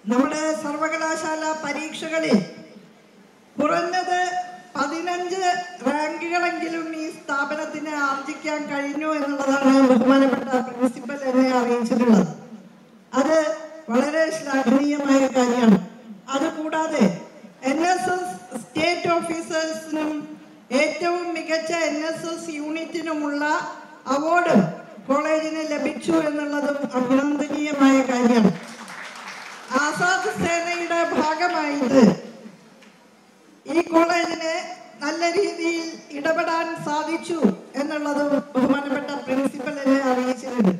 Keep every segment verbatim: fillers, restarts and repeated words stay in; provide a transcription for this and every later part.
നമ്മുടെ സർവകലാശാല പരീക്ഷകളിൽ കുറഞ്ഞത് പതിനഞ്ച് റാങ്കുകളെങ്കിലും ഈ സ്ഥാപനത്തിന് ആർജിക്കാൻ കഴിഞ്ഞു എന്നുള്ളതാണ് ബഹുമാനപ്പെട്ട പ്രിൻസിപ്പൽ എന്നെ അറിയിച്ചിട്ടുള്ളത്. അത് വളരെ ശ്ലാഘനീയമായ കാര്യമാണ്. അതുകൂടാതെ എൻ എസ് എസ് സ്റ്റേറ്റ് ഓഫീസേഴ്സിനും ഏറ്റവും മികച്ച എൻ എസ് എസ് യൂണിറ്റിനുമുള്ള അവാർഡ് കോളേജിന് ലഭിച്ചു എന്നുള്ളതും അഭിനന്ദനീയമായ കാര്യമാണ്. ആസാദ് സേനയുടെ ഭാഗമായിട്ട് ഈ കോളേജിന് നല്ല രീതിയിൽ ഇടപെടാൻ സാധിച്ചു എന്നുള്ളതും ബഹുമാനപ്പെട്ട പ്രിൻസിപ്പൽ എന്നെ അറിയിച്ചിട്ടുണ്ട്.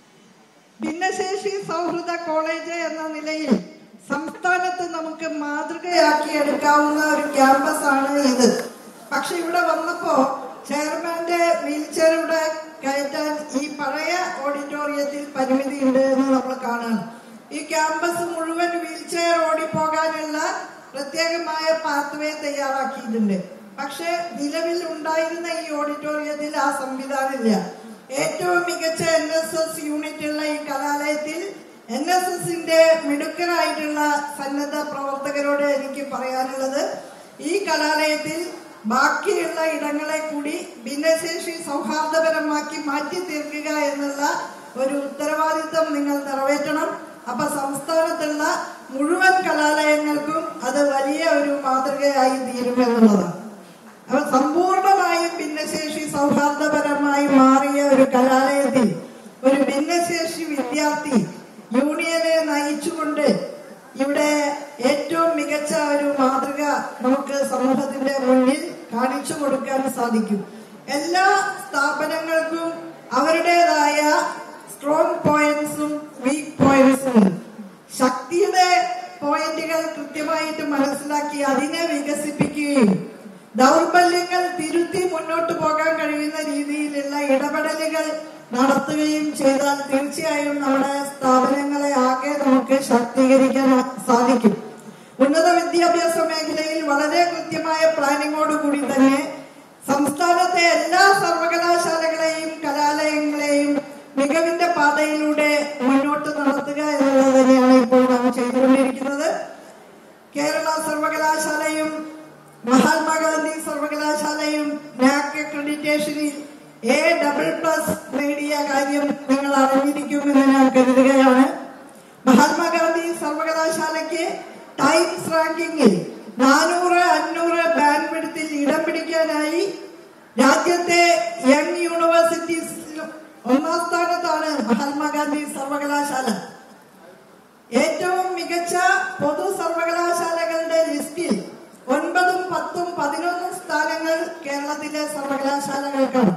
ഭിന്നശേഷി സൗഹൃദ കോളേജ് എന്ന നിലയിൽ സംസ്ഥാനത്ത് നമുക്ക് മാതൃകയാക്കി എടുക്കാവുന്ന ഒരു ക്യാമ്പസ് ആണ് ഇത്. പക്ഷെ ഇവിടെ വന്നപ്പോ ചെയർമാന്റെ വീൽ ചെയറിലൂടെ കയറ്റാൻ ഈ പഴയ ഓഡിറ്റോറിയത്തിൽ പരിമിതിയുണ്ട് എന്ന് നമ്മൾ കാണാം. ഈ ക്യാമ്പസ് മുഴുവൻ വീൽ ചെയർ ഓടിപ്പോകാനുള്ള പ്രത്യേകമായ പാത്വേ തയ്യാറാക്കിയിട്ടുണ്ട്. പക്ഷെ നിലവിൽ ഉണ്ടായിരുന്ന ഈ ഓഡിറ്റോറിയത്തിൽ ആ സംവിധാനമില്ല. ഏറ്റവും മികച്ച എൻ എസ് എസ് യൂണിറ്റ് ഉള്ള ഈ കലാലയത്തിൽ എൻ എസ് എസിന്റെ മിടുക്കരായിട്ടുള്ള സന്നദ്ധ പ്രവർത്തകരോട് എനിക്ക് പറയാനുള്ളത്, ഈ കലാലയത്തിൽ ബാക്കിയുള്ള ഇടങ്ങളെ കൂടി ഭിന്നശേഷി സൗഹാർദ്ദപരമാക്കി മാറ്റി തീർക്കുക എന്നുള്ള ഒരു ഉത്തരവാദിത്വം നിങ്ങൾ നിറവേറ്റണം. അപ്പൊ സംസ്ഥാനത്തുള്ള മുഴുവൻ കലാലയങ്ങൾക്കും അത് വലിയ ഒരു മാതൃകയായി തീരുമെന്നുള്ളതാണ്. അപ്പൊ സമ്പൂർണമായും ഭിന്നശേഷി സൗഹാർദ്ദപരമായി മാറിയ ഒരു കലാലയത്തിൽ ഒരു ഭിന്നശേഷി വിദ്യാർത്ഥി യൂണിയനെ നയിച്ചുകൊണ്ട് ഇവിടെ ഏറ്റവും മികച്ച ഒരു മാതൃക നമുക്ക് സമൂഹത്തിന്റെ മുന്നിൽ കാണിച്ചു കൊടുക്കാൻ സാധിക്കും. എല്ലാ സ്ഥാപനങ്ങൾക്കും അവരുടേതായ സ്ട്രോങ് പോയിന്റ്സും വീക്ക് പോയിന്റ്സും ശക്തിയുടെ പോയിന്റുകൾ കൃത്യമായിട്ട് മനസ്സിലാക്കി അതിനെ വികസിപ്പിക്കുകയും ദൗർബല്യങ്ങൾ തിരുത്തി മുന്നോട്ട് പോകാൻ കഴിയുന്ന രീതിയിലുള്ള ഇടപെടലുകൾ നടത്തുകയും ചെയ്താൽ തീർച്ചയായും നമ്മുടെ സ്ഥാപനങ്ങളെ ആകെ നമുക്ക് ശാക്തീകരിക്കാൻ സാധിക്കും. ഉന്നത വിദ്യാഭ്യാസ മേഖലയിൽ വളരെ കൃത്യമായ പ്ലാനിങ്ങോട് കൂടി തന്നെ സംസ്ഥാനത്തെ എല്ലാ സർവകലാശാലകളെയും കലാലയങ്ങളെയും മികവിന്റെ പാതയിലൂടെ മുന്നോട്ട് നടത്തുക എന്നുള്ളത് തന്നെയാണ് ഇപ്പോൾ നാം ചെയ്തുകൊണ്ടിരിക്കുന്നത്. Kerala സർവകലാശാലയും Mahatma Gandhi സർവകലാശാലയും NAAC അക്രഡിറ്റേഷനിൽ A double plus നേടിയ കാര്യം നിങ്ങൾ അറിഞ്ഞിരിക്കുമെന്ന് ഞാൻ കരുതുകയാണ്. മഹാത്മാഗാന്ധി സർവകലാശാലയ്ക്ക് ടൈംസ് റാങ്കിങ്ങിൽ നാനൂറ് അഞ്ഞൂറ് ബാൻഡ് വിഡ്ത്തിൽ ഇടം പിടിക്കാനായി രാജ്യത്തെ യങ് യൂണിവേഴ്സിറ്റീസിലും ഒന്നാം സ്ഥാനത്താണ് മഹാത്മാഗാന്ധി സർവകലാശാല. ഏറ്റവും മികച്ച പൊതു സർവകലാശാലകളുടെ ലിസ്റ്റിൽ ഒൻപതും പത്തും പതിനൊന്നും സ്ഥാനങ്ങൾ കേരളത്തിലെ സർവകലാശാലകൾക്കാണ്.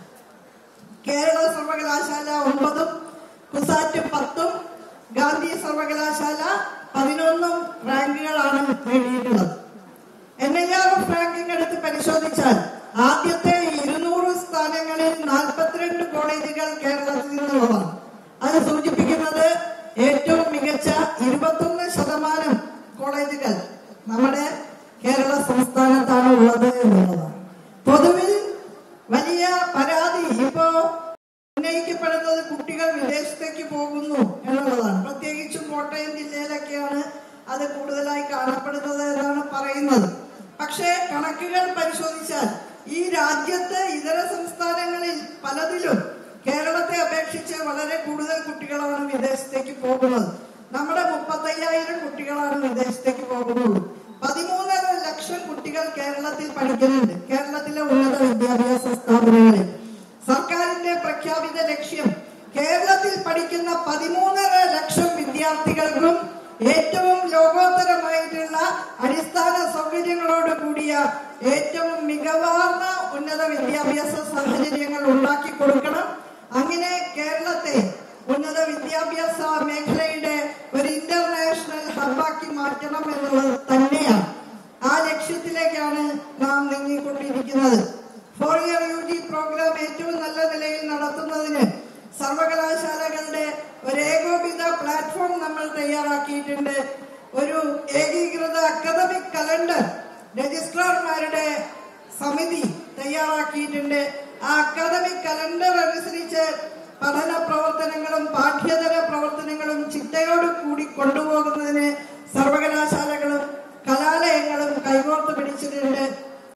കേരള സർവകലാശാല ഒമ്പതും കുസാറ്റ് പത്തും ഗാന്ധി സർവകലാശാല പതിനൊന്നും റാങ്കുകളാണ് നേടിയിട്ടുള്ളത്. N I R F ranking എടുത്ത് പരിശോധിച്ചാൽ ആദ്യത്തെ ഇരുന്നൂറ് സ്ഥാനങ്ങളിൽ നാൽപ്പത്തിരണ്ട് കോളേജുകൾ കേരളത്തിൽ നിന്നുള്ളതാണ്. അത് സൂചിപ്പിക്കുന്നത് ഏറ്റവും മികച്ച ഇരുപത്തൊന്ന് ശതമാനം കോളേജുകൾ നമ്മുടെ കേരള സംസ്ഥാനത്താണ് ഉള്ളത് എന്നുള്ളതാണ്. പൊതുവിൽ വലിയ പരാതി ഇപ്പോ ഉന്നയിക്കപ്പെടുന്നത് കുട്ടികൾ വിദേശത്തേക്ക് പോകുന്നു എന്നുള്ളതാണ്. പ്രത്യേകിച്ചും കോട്ടയം ജില്ലയിലൊക്കെയാണ് അത് കൂടുതലായി കാണപ്പെടുന്നത് എന്നാണ് പറയുന്നത്. പക്ഷേ കണക്കുകൾ പരിശോധിച്ചാൽ ഈ രാജ്യത്ത് ഇതര സംസ്ഥാനങ്ങളിൽ പലതിലും കേരളത്തെ അപേക്ഷിച്ച് വളരെ കൂടുതൽ കുട്ടികളാണ് വിദേശത്തേക്ക് പോകുന്നത്. നമ്മുടെ മുപ്പത്തയ്യായിരം കുട്ടികളാണ് വിദേശത്തേക്ക് പോകുന്നുള്ളൂ. പതിമൂന്നര ലക്ഷം കുട്ടികൾ കേരളത്തിൽ പഠിക്കുന്നുണ്ട്. കേരളത്തിലെ ഉന്നത വിദ്യാഭ്യാസ സ്ഥാപനങ്ങളിൽ സർക്കാരിന്റെ പ്രഖ്യാപിത ലക്ഷ്യം കേരളത്തിൽ പഠിക്കുന്ന പതിമൂന്നര ലക്ഷം വിദ്യാർത്ഥികൾക്കും ഏറ്റവും ലോകോത്തരമായിട്ടുള്ള അടിസ്ഥാന സൗകര്യങ്ങളോട് കൂടിയ ഏറ്റവും മികവാർന്ന ഉന്നത വിദ്യാഭ്യാസ സാഹചര്യങ്ങൾ ഉണ്ടാക്കി കൊടുക്കണം. അങ്ങനെ കേരളത്തെ ഉന്നത വിദ്യാഭ്യാസ മേഖലയുടെ ഒരു ഇന്റർനാഷണൽ ഹബ്ബാക്കി മാറ്റണം എന്നുള്ളത് തന്നെയാണ്. ആ ലക്ഷ്യത്തിലേക്കാണ് നാം നീങ്ങിക്കൊണ്ടിരിക്കുന്നത്. Four year U G programme ഏറ്റവും നല്ല നിലയിൽ നടത്തുന്നതിന് സർവകലാശാലകളുടെ ഒരു ഏകോപിത പ്ലാറ്റ്ഫോം നമ്മൾ തയ്യാറാക്കിയിട്ടുണ്ട്. ഒരു ഏകീകൃത അക്കാദമിക് കലണ്ടർ രജിസ്ട്രാർമാരുടെ സമിതി തയ്യാറാക്കിയിട്ടുണ്ട്. ആ അക്കാദമിക് കലണ്ടർ അനുസരിച്ച് പഠന പ്രവർത്തനങ്ങളും പാഠ്യേതര പ്രവർത്തനങ്ങളും ചിട്ടയോട് കൂടി കൊണ്ടുപോകുന്നതിന് സർവകലാശാലകളും കലാലയങ്ങളും കൈകോർത്ത് പിടിച്ചിട്ടുണ്ട്.